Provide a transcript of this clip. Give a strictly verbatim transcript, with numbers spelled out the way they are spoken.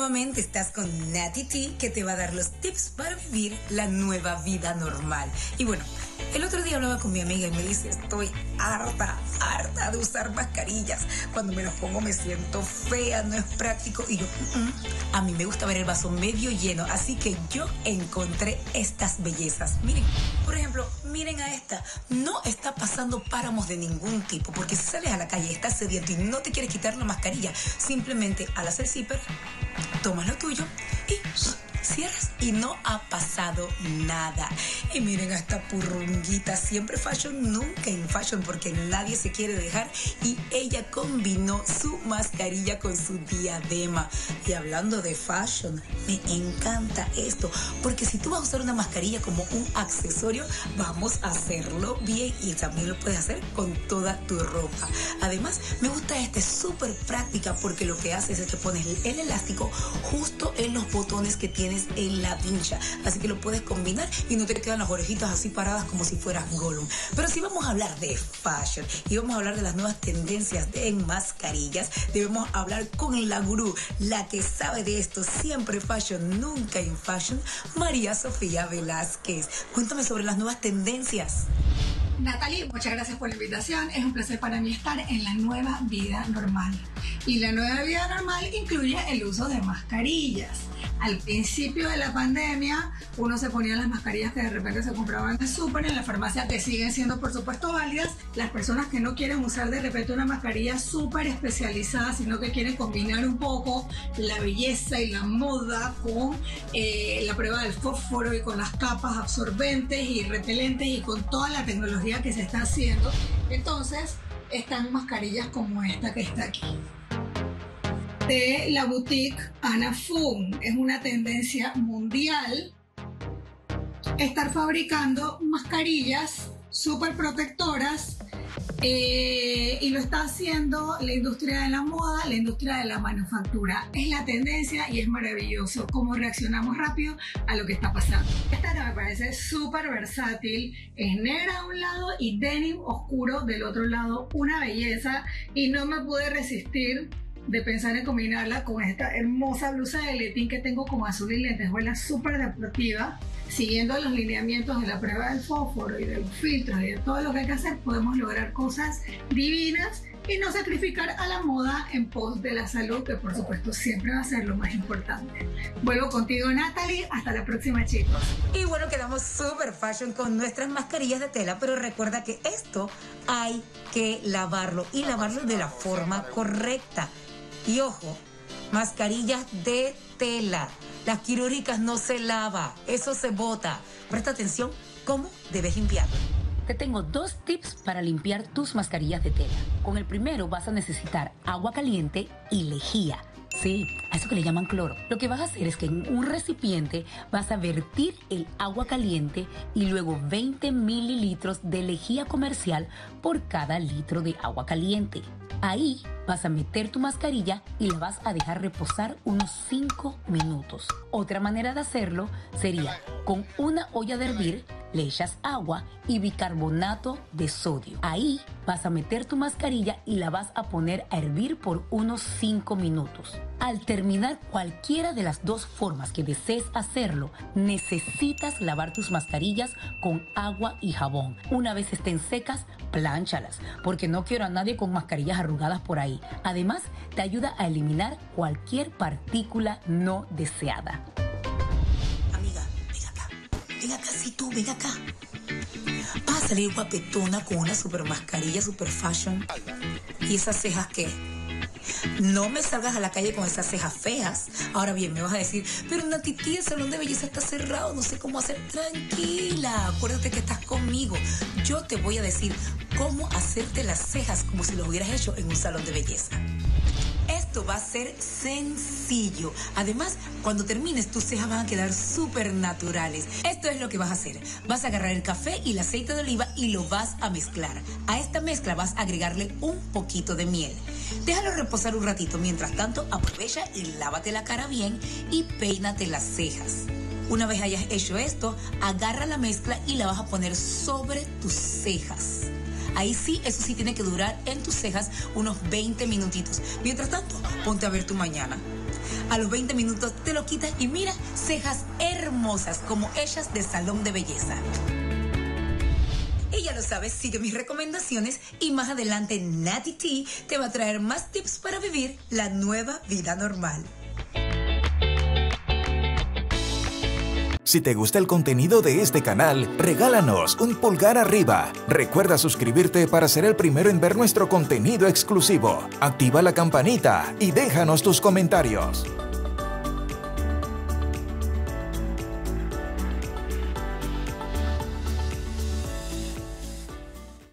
nuevamente estás con Nati T, que te va a dar los tips para vivir la nueva vida normal. Y bueno, el otro día hablaba con mi amiga y me dice, estoy harta, harta de usar mascarillas. Cuando me las pongo me siento fea, no es práctico. Y yo, mm-mm, a mí me gusta ver el vaso medio lleno, así que yo encontré estas bellezas. Miren, por ejemplo, miren a esta. No está pasando páramos de ningún tipo, porque si sales a la calle, estás sediento y no te quieres quitar la mascarilla, simplemente al hacer zipper, tomas lo tuyo y cierras y no ha pasado nada. Y miren a esta purrunguita, siempre fashion, nunca en fashion, porque nadie se quiere dejar, y ella combinó su mascarilla con su diadema. Y hablando de fashion, me encanta esto, porque si tú vas a usar una mascarilla como un accesorio, vamos a hacerlo bien, y también lo puedes hacer con toda tu ropa. Además, me gusta esta, es súper práctica, porque lo que haces es que pones el elástico justo en los botones que tienes en la vincha, así que lo puedes combinar y no te quedan las orejitas así paradas como si fueras Gollum. Pero si vamos a hablar de fashion y vamos a hablar de las nuevas tendencias de mascarillas, debemos hablar con la gurú, la que sabe de esto, siempre fashion, nunca en fashion, María Sofía Velázquez. Cuéntame sobre las nuevas tendencias. Natalie, muchas gracias por la invitación. Es un placer para mí estar en la nueva vida normal. Y la nueva vida normal incluye el uso de mascarillas. Al principio de la pandemia, uno se ponía las mascarillas que de repente se compraban en el súper, en la farmacia, que siguen siendo por supuesto válidas. Las personas que no quieren usar de repente una mascarilla súper especializada, sino que quieren combinar un poco la belleza y la moda con eh, la prueba del fósforo y con las capas absorbentes y repelentes y con toda la tecnología que se está haciendo. Entonces, están mascarillas como esta que está aquí, de la boutique Anna Fung. Es una tendencia mundial estar fabricando mascarillas súper protectoras, eh, y lo está haciendo la industria de la moda, la industria de la manufactura. Es la tendencia y es maravilloso cómo reaccionamos rápido a lo que está pasando. Esta me parece súper versátil, es negra de un lado y denim oscuro del otro lado, una belleza, y no me pude resistir de pensar en combinarla con esta hermosa blusa de letín que tengo como azul y lentejuela, súper deportiva. Siguiendo los lineamientos de la prueba del fósforo y de los filtros y de todo lo que hay que hacer, podemos lograr cosas divinas y no sacrificar a la moda en pos de la salud, que por supuesto siempre va a ser lo más importante. Vuelvo contigo, Natalie. Hasta la próxima, chicos. Y bueno, quedamos super fashion con nuestras mascarillas de tela, pero recuerda que esto hay que lavarlo y lavarlo de la forma correcta. Y ojo, mascarillas de tela. Las quirúrgicas no se lava, eso se bota. Presta atención cómo debes limpiarlo. Te tengo dos tips para limpiar tus mascarillas de tela. Con el primero vas a necesitar agua caliente y lejía. Sí, a eso que le llaman cloro. Lo que vas a hacer es que en un recipiente vas a vertir el agua caliente y luego veinte mililitros de lejía comercial por cada litro de agua caliente. Ahí vas a meter tu mascarilla y la vas a dejar reposar unos cinco minutos. Otra manera de hacerlo sería con una olla de hervir, le echas agua y bicarbonato de sodio. Ahí vas a meter tu mascarilla y la vas a poner a hervir por unos cinco minutos. Al terminar cualquiera de las dos formas que desees hacerlo, necesitas lavar tus mascarillas con agua y jabón. Una vez estén secas, plánchalas, porque no quiero a nadie con mascarillas arrugadas por ahí. Además, te ayuda a eliminar cualquier partícula no deseada. Amiga, ven acá. Ven acá, sí tú, ven acá. Vas a salir guapetona con una super mascarilla, super fashion. ¿Y esas cejas qué? No me salgas a la calle con esas cejas feas. Ahora bien, me vas a decir, pero Nati T, el salón de belleza está cerrado, no sé cómo hacer. Tranquila, acuérdate que estás conmigo. Yo te voy a decir cómo hacerte las cejas como si lo hubieras hecho en un salón de belleza. Esto va a ser sencillo. Además, cuando termines, tus cejas van a quedar súper naturales. Esto es lo que vas a hacer. Vas a agarrar el café y el aceite de oliva y lo vas a mezclar. A esta mezcla vas a agregarle un poquito de miel. Déjalo reposar un ratito. Mientras tanto, aprovecha y lávate la cara bien y peínate las cejas. Una vez hayas hecho esto, agarra la mezcla y la vas a poner sobre tus cejas. Ahí sí, eso sí tiene que durar en tus cejas unos veinte minutitos. Mientras tanto, ponte a ver tu mañana. A los veinte minutos te lo quitas y mira, cejas hermosas como hechas de salón de belleza. Y ya lo sabes, sigue mis recomendaciones y más adelante Natty T te va a traer más tips para vivir la nueva vida normal. Si te gusta el contenido de este canal, regálanos un pulgar arriba. Recuerda suscribirte para ser el primero en ver nuestro contenido exclusivo. Activa la campanita y déjanos tus comentarios.